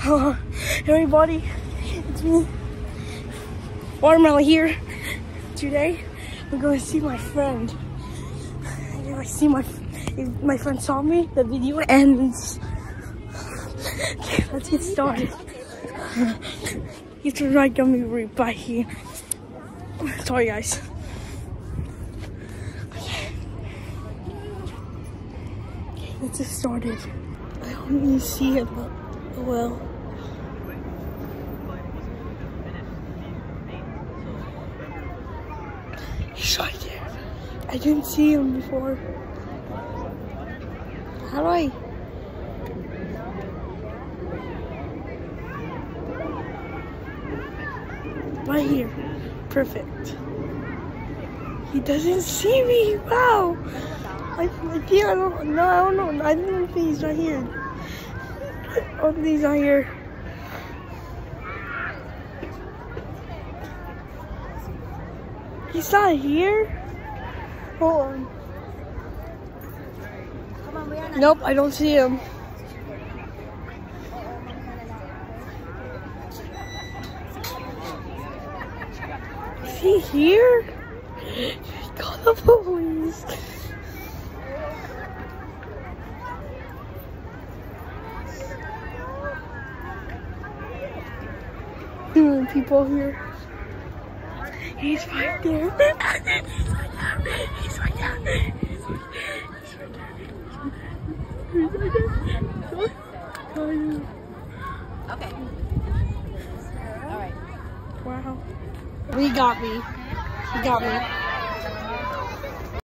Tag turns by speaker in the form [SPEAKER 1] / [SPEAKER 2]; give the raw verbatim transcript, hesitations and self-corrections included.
[SPEAKER 1] Uh, everybody, it's me, Watermelon here. Today, we're going to see my friend. I see my my friend saw me, the video ends. Okay, let's get started. You can right on me right by here. Sorry, guys. Okay. Okay, let's get started. I don't even see it well. He's right there. I didn't see him before. How do I? Right here. Perfect. He doesn't see me. Wow. I, I think I don't no, I don't know. I don't know if he's right here. Oh, he's not here. He's not here? Hold on. Nope, I don't see him. Is he here? Call the police. Hmm, people here. He's right there. He's right there. He's right there. He's right there.
[SPEAKER 2] Okay. All right.
[SPEAKER 1] Wow. He got me. He got me.